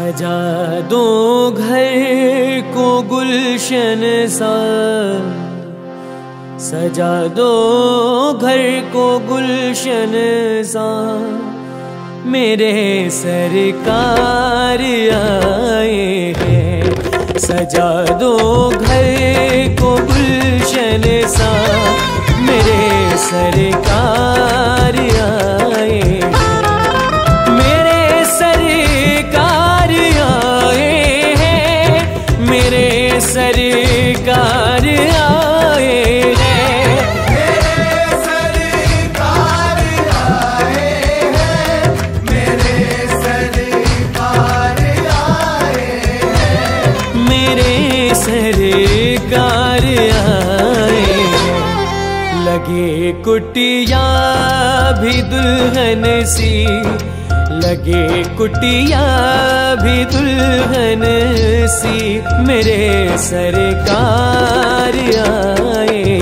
सजा दो घर को गुलशन सा, सजा दो घर को गुलशन सा, मेरे सरकार आए हैं। सजा दो घर को गुलशन सा, मेरे सरकार आए हैं। मेरे सरकार आए हैं, मेरे सरकार आए हैं। मेरे सरकार आए हैं, मेरे सरकार आए हैं। मेरे सरकार आए हैं। लगे कुटिया भी दुल्हन सी, लगे कुटिया भी दुल्हन सी, मेरे सरकार आए